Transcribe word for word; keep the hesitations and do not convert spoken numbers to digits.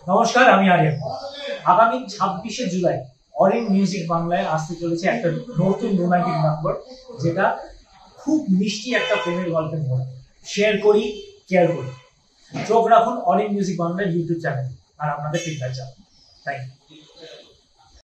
নমস্কার, আমি আরিয়ান। আগামী ছাব্বিশে জুলাই অরিন মিউজিক বাংলায় আসতে চলেছে একটা নতুন রোমান্টিক নম্বর, যেটা খুব মিষ্টি একটা প্রেমের গল্পের মতো। শেয়ার করি, কেয়ার করি। চোখ রাখুন অরিন মিউজিক বাংলার ইউটিউব চ্যানেল আর আপনাদের ফিডব্যাক জানান। Thank you.